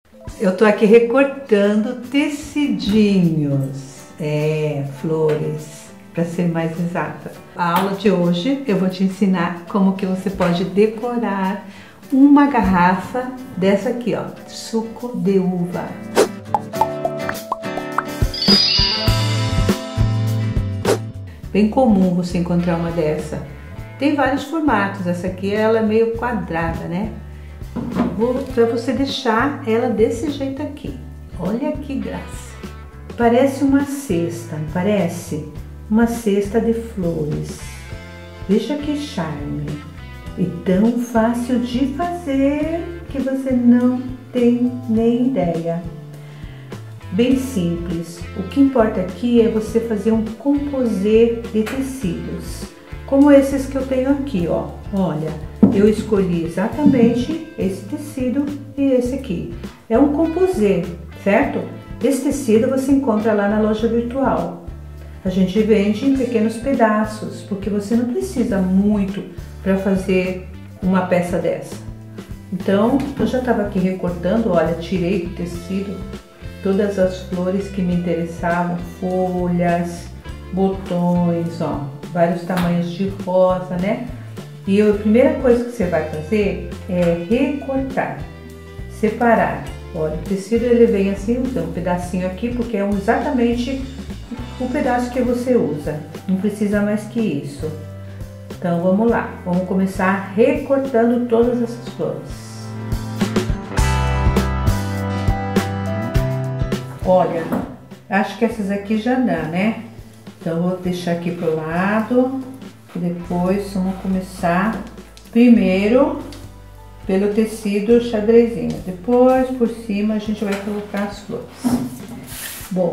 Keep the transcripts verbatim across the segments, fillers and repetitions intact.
Eu tô aqui recortando tecidinhos, é, flores, para ser mais exata. A aula de hoje eu vou te ensinar como que você pode decorar uma garrafa dessa aqui, ó, suco de uva. Bem comum você encontrar uma dessa. Tem vários formatos, essa aqui ela é meio quadrada, né? Para você deixar ela desse jeito aqui. Olha que graça! Parece uma cesta, não parece? Uma cesta de flores. Veja que charme! E tão fácil de fazer que você não tem nem ideia. Bem simples. O que importa aqui é você fazer um composê de tecidos, como esses que eu tenho aqui, ó. Olha, eu escolhi exatamente esse tecido e esse aqui. É um composê, certo? Esse tecido você encontra lá na loja virtual. A gente vende em pequenos pedaços, porque você não precisa muito para fazer uma peça dessa. Então, eu já estava aqui recortando, olha, tirei do tecido todas as flores que me interessavam, folhas, botões, ó, vários tamanhos de rosa, né? E a primeira coisa que você vai fazer é recortar, separar. Olha, o tecido ele vem assim, tem um pedacinho aqui, porque é exatamente o pedaço que você usa, não precisa mais que isso. Então vamos lá, vamos começar recortando todas essas flores. Olha, acho que essas aqui já dá, né? Então vou deixar aqui pro lado e depois vamos começar primeiro pelo tecido xadrezinho. Depois por cima a gente vai colocar as flores. Bom,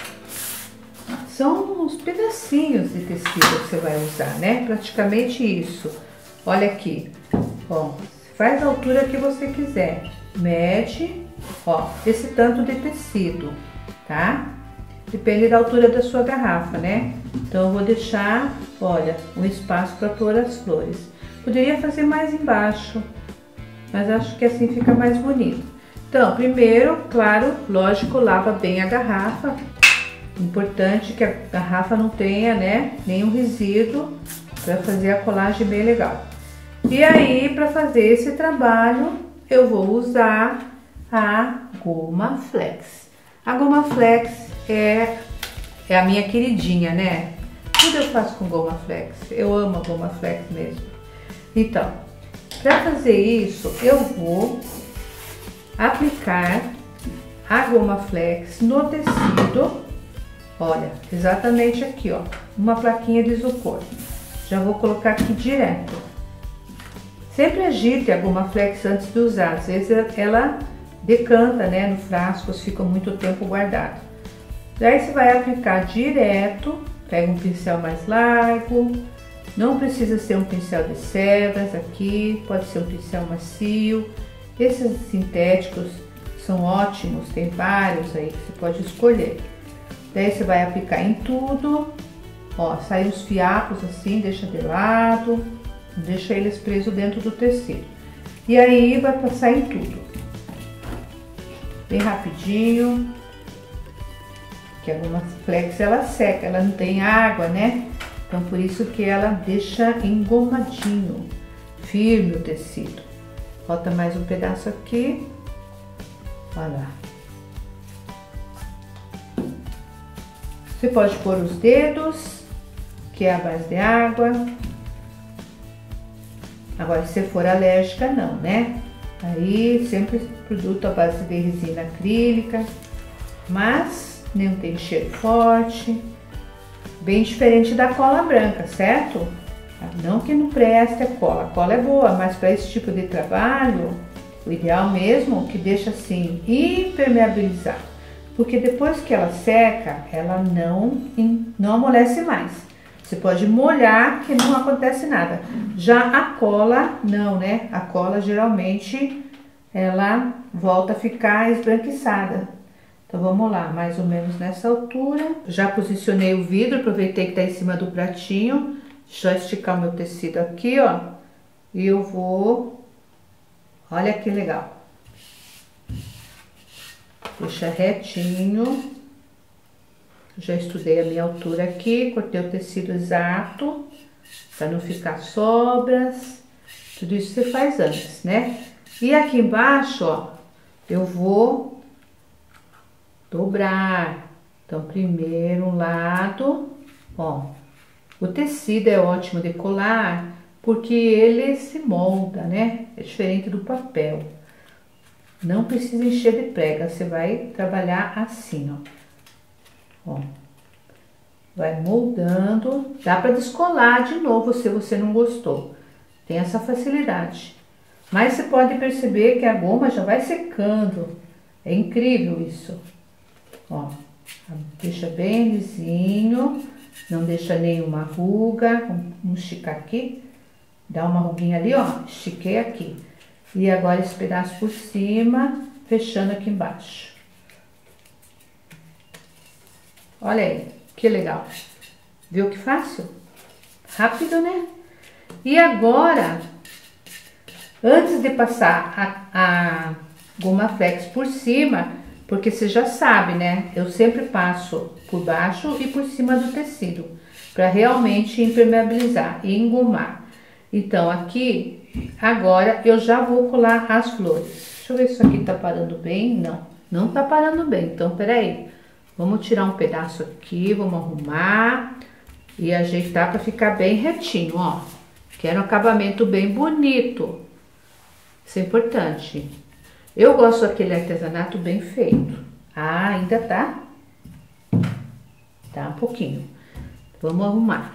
são uns pedacinhos de tecido que você vai usar, né? Praticamente isso. Olha aqui, ó, faz a altura que você quiser, mede. Ó, esse tanto de tecido, tá? Depende da altura da sua garrafa, né? Então eu vou deixar, olha, um espaço para pôr as flores. Poderia fazer mais embaixo, mas acho que assim fica mais bonito. Então, primeiro, claro, lógico, lava bem a garrafa. Importante que a garrafa não tenha, né, nenhum resíduo, para fazer a colagem bem legal. E aí, para fazer esse trabalho, eu vou usar a goma flex. A goma flex é, é a minha queridinha, né? Tudo eu faço com goma flex. Eu amo a goma flex mesmo. Então, para fazer isso, eu vou aplicar a goma flex no tecido. Olha, exatamente aqui, ó, uma plaquinha de isopor. Já vou colocar aqui direto. Sempre agite a goma flex antes de usar. Às vezes ela decanta, né, no frasco, fica muito tempo guardado. Daí você vai aplicar direto, pega um pincel mais largo, não precisa ser um pincel de cerdas aqui, pode ser um pincel macio. Esses sintéticos são ótimos, tem vários aí que você pode escolher. Daí você vai aplicar em tudo, ó, sai os fiapos assim, deixa de lado, deixa eles presos dentro do tecido. E aí vai passar em tudo. Bem rapidinho, que a goma flex ela seca, ela não tem água, né? Então por isso que ela deixa engomadinho, firme o tecido. Falta mais um pedaço aqui, olha lá. Você pode pôr os dedos, que é a base de água. Agora se for alérgica não, né? Aí sempre produto à base de resina acrílica, mas não tem cheiro forte, bem diferente da cola branca, certo? Não que não preste a cola, a cola é boa, mas para esse tipo de trabalho, o ideal mesmo é que deixa assim impermeabilizado, porque depois que ela seca, ela não, não amolece mais. Você pode molhar que não acontece nada. Já a cola, não, né? A cola geralmente ela volta a ficar esbranquiçada. Então vamos lá, mais ou menos nessa altura. Já posicionei o vidro, aproveitei que tá em cima do pratinho. Deixa eu esticar o meu tecido aqui, ó. E eu vou... Olha que legal. Deixa retinho. Já estudei a minha altura aqui, cortei o tecido exato, para não ficar sobras. Tudo isso você faz antes, né? E aqui embaixo, ó, eu vou dobrar. Então, primeiro um lado, ó. O tecido é ótimo de colar, porque ele se molda, né? É diferente do papel. Não precisa encher de prega, você vai trabalhar assim, ó. Ó, vai moldando, dá para descolar de novo se você não gostou, tem essa facilidade. Mas você pode perceber que a goma já vai secando, é incrível isso. Ó, deixa bem lisinho, não deixa nenhuma ruga. Vamos esticar aqui, dá uma ruguinha ali, ó, estiquei aqui. E agora esse pedaço por cima, fechando aqui embaixo. Olha aí, que legal. Viu que fácil? Rápido, né? E agora, antes de passar a, a goma flex por cima, porque você já sabe, né? Eu sempre passo por baixo e por cima do tecido, para realmente impermeabilizar e engomar. Então, aqui, agora, eu já vou colar as flores. Deixa eu ver se isso aqui tá parando bem. Não, não tá parando bem. Então, peraí. Vamos tirar um pedaço aqui, vamos arrumar e ajeitar para ficar bem retinho, ó. Quero um acabamento bem bonito. Isso é importante. Eu gosto daquele artesanato bem feito. Ah, ainda tá? Tá um pouquinho. Vamos arrumar.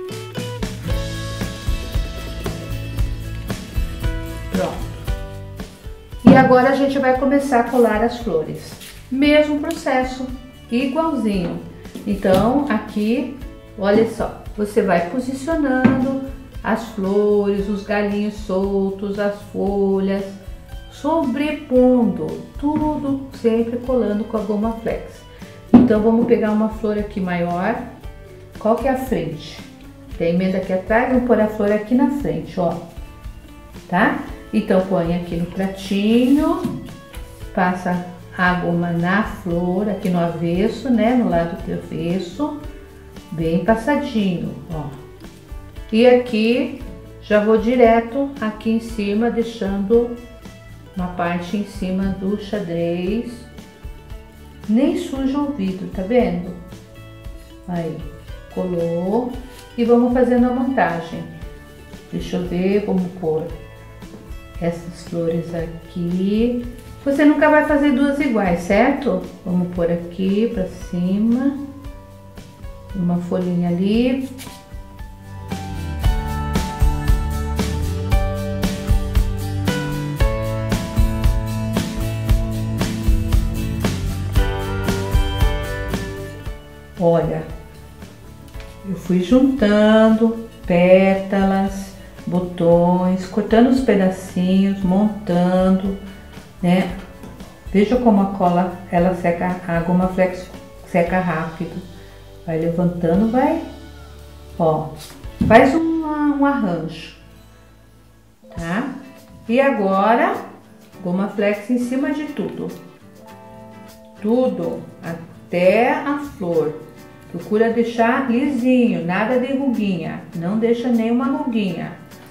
Pronto. E agora a gente vai começar a colar as flores. Mesmo processo. Igualzinho. Então, aqui, olha só, você vai posicionando as flores, os galinhos soltos, as folhas, sobrepondo, tudo sempre colando com a goma flex. Então, vamos pegar uma flor aqui maior. Qual que é a frente? Tem emenda aqui atrás, vamos pôr a flor aqui na frente, ó. Tá? Então, põe aqui no pratinho, passa a goma na flor, aqui no avesso, né? No lado do avesso, bem passadinho, ó. E aqui, já vou direto aqui em cima, deixando uma parte em cima do xadrez. Nem suja o vidro, tá vendo? Aí, colou. E vamos fazendo a montagem. Deixa eu ver, vamos pôr essas flores aqui. Você nunca vai fazer duas iguais, certo? Vamos pôr aqui pra cima, uma folhinha ali. Olha, eu fui juntando pétalas, botões, cortando os pedacinhos, montando, né? Veja como a cola, ela seca, a goma flex seca rápido. Vai levantando, vai, ó, faz um, um arranjo, tá? E agora, goma flex em cima de tudo, tudo, até a flor. Procura deixar lisinho, nada de ruguinha, não deixa nenhuma ruguinha.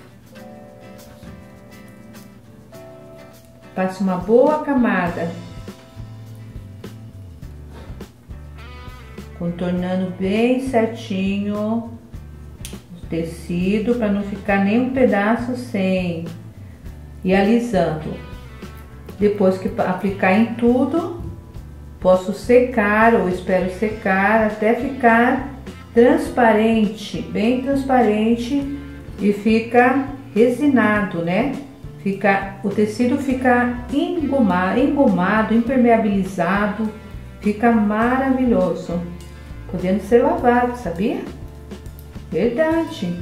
Passa uma boa camada, contornando bem certinho o tecido para não ficar nenhum pedaço sem, e alisando. Depois que aplicar em tudo, posso secar ou espero secar até ficar transparente, bem transparente, e fica resinado, né? Fica, o tecido fica engomado, engomado, impermeabilizado, fica maravilhoso, podendo ser lavado, sabia? Verdade.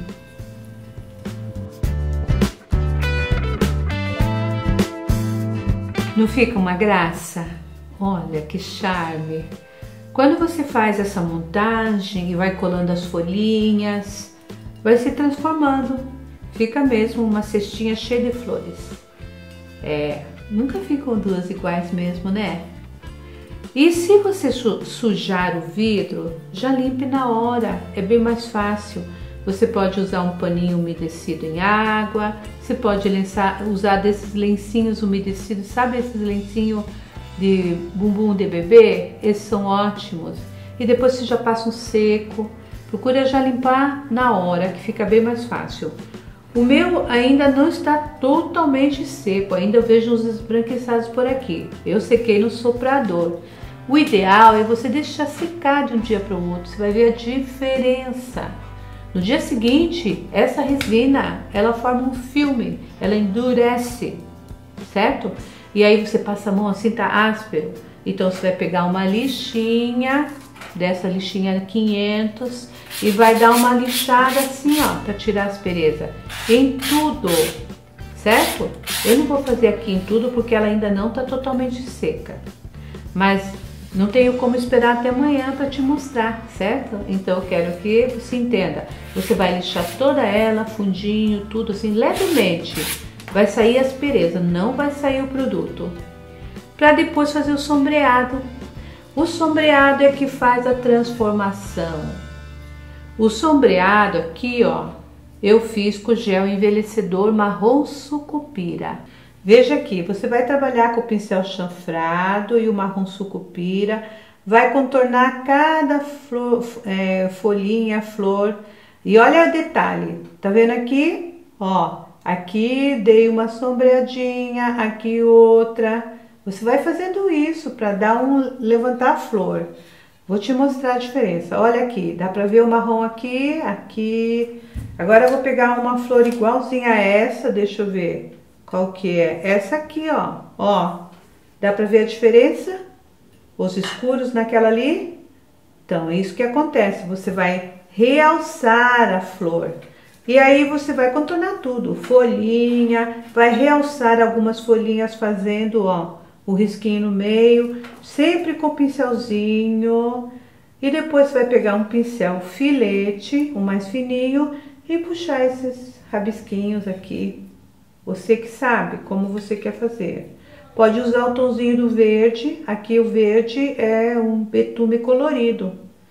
Não fica uma graça? Olha que charme! Quando você faz essa montagem e vai colando as folhinhas, vai se transformando. Fica mesmo uma cestinha cheia de flores. É, nunca ficam duas iguais mesmo, né? E se você su sujar o vidro, já limpe na hora, é bem mais fácil. Você pode usar um paninho umedecido em água, você pode lençar, usar desses lencinhos umedecidos, sabe esses lencinhos de bumbum de bebê? Esses são ótimos. E depois você já passa um seco. Procura já limpar na hora, que fica bem mais fácil. O meu ainda não está totalmente seco, ainda eu vejo uns esbranquiçados por aqui. Eu sequei no soprador. O ideal é você deixar secar de um dia para o outro, você vai ver a diferença. No dia seguinte, essa resina, ela forma um filme, ela endurece, certo? E aí você passa a mão assim, tá áspero. Então você vai pegar uma lixinha, dessa lixinha quinhentos, e vai dar uma lixada assim, ó, para tirar a aspereza. Em tudo, certo? Eu não vou fazer aqui em tudo porque ela ainda não tá totalmente seca. Mas não tenho como esperar até amanhã para te mostrar, certo? Então eu quero que você entenda. Você vai lixar toda ela, fundinho, tudo assim, levemente. Vai sair a aspereza, não vai sair o produto. Para depois fazer o sombreado. O sombreado é que faz a transformação. O sombreado aqui, ó, eu fiz com gel envelhecedor marrom sucupira. Veja aqui, você vai trabalhar com o pincel chanfrado e o marrom sucupira, vai contornar cada flor, é, folhinha, flor, e olha o detalhe, tá vendo aqui? Ó, aqui dei uma sombreadinha, aqui outra. Você vai fazendo isso para dar um levantar a flor. Vou te mostrar a diferença. Olha aqui, dá para ver o marrom aqui, aqui. Agora eu vou pegar uma flor igualzinha a essa, deixa eu ver. Qual que é? Essa aqui, ó. Ó, dá pra ver a diferença? Os escuros naquela ali? Então, é isso que acontece. Você vai realçar a flor. E aí você vai contornar tudo. Folhinha, vai realçar algumas folhinhas fazendo, ó, o risquinho no meio. Sempre com o pincelzinho. E depois você vai pegar um pincel filete, um mais fininho, e puxar esses rabisquinhos aqui. Você que sabe como você quer fazer. Pode usar o tomzinho do verde. Aqui o verde é um betume colorido.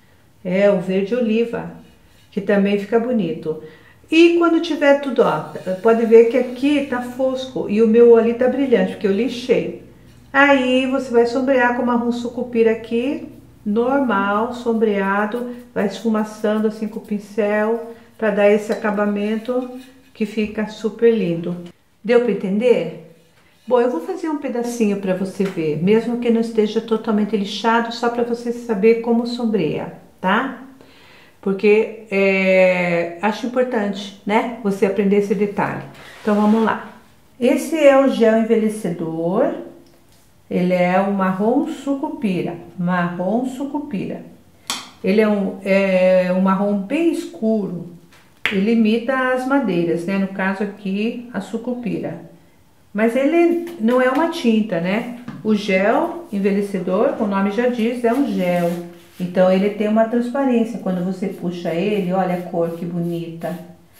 É o verde oliva, que também fica bonito. E quando tiver tudo, ó, pode ver que aqui tá fosco e o meu ali tá brilhante, porque eu lixei. Aí você vai sombrear com marrom sucupira aqui, normal, sombreado, vai esfumaçando assim com o pincel, para dar esse acabamento que fica super lindo. Deu para entender? Bom, eu vou fazer um pedacinho para você ver, mesmo que não esteja totalmente lixado, só para você saber como sombreia, tá? Porque é, acho importante, né? Você aprender esse detalhe. Então vamos lá. Esse é o gel envelhecedor, ele é o marrom sucupira, marrom sucupira. Ele é um, é um marrom bem escuro. Ele imita as madeiras, né? No caso aqui, a sucupira. Mas ele não é uma tinta, né? O gel envelhecedor, o nome já diz, é um gel. Então ele tem uma transparência. Quando você puxa ele, olha a cor que bonita.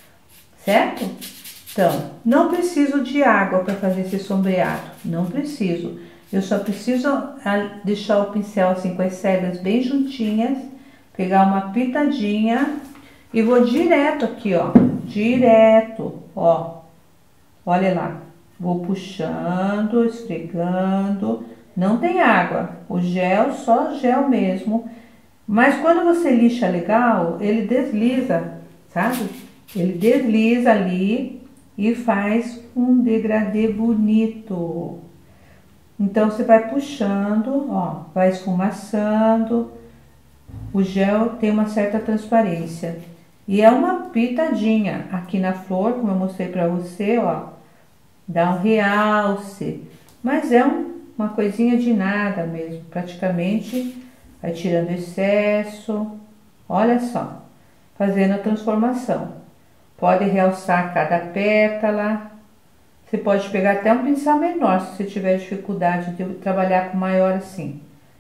Certo? Então, não preciso de água para fazer esse sombreado. Não preciso. Eu só preciso deixar o pincel assim com as cerdas bem juntinhas. Pegar uma pitadinha. E vou direto aqui, ó, direto, ó, olha lá, vou puxando, esfregando, não tem água, o gel, só gel mesmo, mas quando você lixa legal, ele desliza, sabe? Ele desliza ali e faz um degradê bonito. Então você vai puxando, ó, vai esfumaçando, o gel tem uma certa transparência. E é uma pitadinha aqui na flor, como eu mostrei pra você, ó. Dá um realce. Mas é um, uma coisinha de nada mesmo. Praticamente vai tirando excesso. Olha só. Fazendo a transformação. Pode realçar cada pétala. Você pode pegar até um pincel menor, se você tiver dificuldade de trabalhar com maior assim.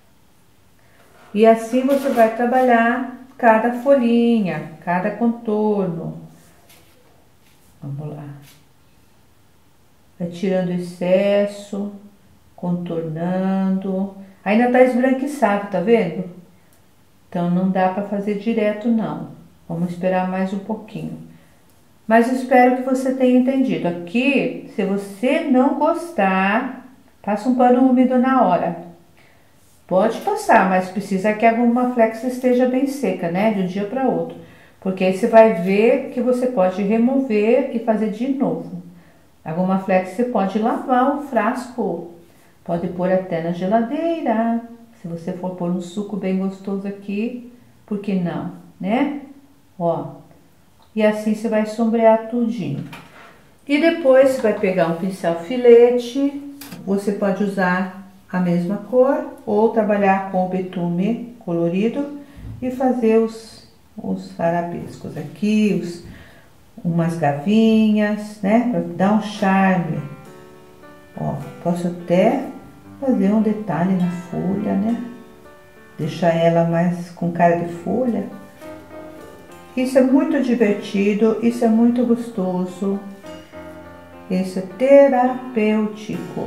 E assim você vai trabalhar cada folhinha, cada contorno. Vamos lá. Vai tirando excesso, contornando. Ainda tá esbranquiçado, tá vendo? Então não dá para fazer direto não. Vamos esperar mais um pouquinho. Mas espero que você tenha entendido. Aqui, se você não gostar, passa um pano úmido na hora. Pode passar, mas precisa que a goma flex esteja bem seca, né? De um dia para outro. Porque aí você vai ver que você pode remover e fazer de novo. A goma flex você pode lavar o frasco. Pode pôr até na geladeira. Se você for pôr um suco bem gostoso aqui, por que não, né? Ó. E assim você vai sombrear tudinho. E depois você vai pegar um pincel filete. Você pode usar a mesma cor ou trabalhar com o betume colorido e fazer os, os arabescos aqui, os, umas gavinhas, né? Para dar um charme. Ó, posso até fazer um detalhe na folha, né? Deixar ela mais com cara de folha. Isso é muito divertido, isso é muito gostoso, isso é terapêutico.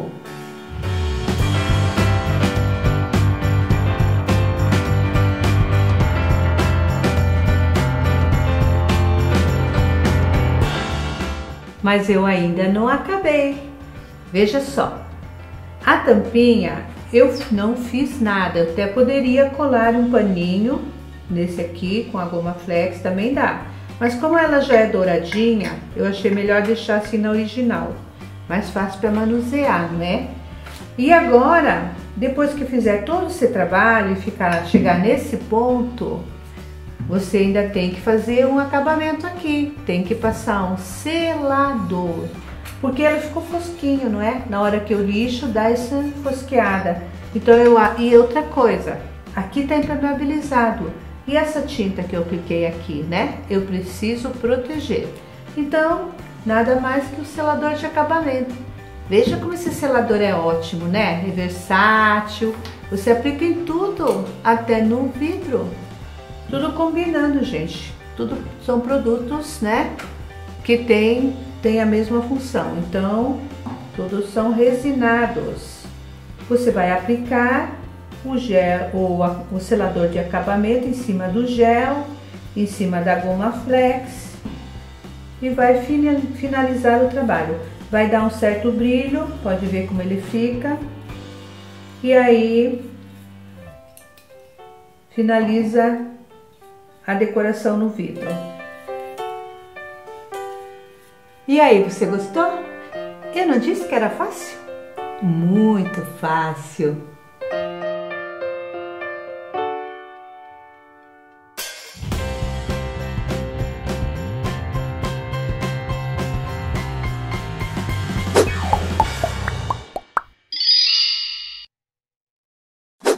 Mas eu ainda não acabei. Veja só, a tampinha eu não fiz nada, eu até poderia colar um paninho nesse aqui com a goma flex, também dá. Mas como ela já é douradinha, eu achei melhor deixar assim na original. Mais fácil para manusear, né? E agora, depois que fizer todo esse trabalho e ficar, chegar nesse ponto, você ainda tem que fazer um acabamento aqui. Tem que passar um selador. Porque ela ficou fosquinho, não é? Na hora que eu lixo, dá essa fosqueada. Então eu... E outra coisa, aqui tá impermeabilizado. E essa tinta que eu apliquei aqui, né? Eu preciso proteger. Então, nada mais que o selador de acabamento. Veja como esse selador é ótimo, né? É versátil. Você aplica em tudo, até no vidro. Tudo combinando, gente. Tudo são produtos, né? Que tem, tem a mesma função. Então, todos são resinados. Você vai aplicar o gel, o, o selador de acabamento em cima do gel, em cima da goma flex e vai finalizar o trabalho. Vai dar um certo brilho, pode ver como ele fica. E aí finaliza a decoração no vidro. E aí, você gostou? Eu não disse que era fácil? Muito fácil!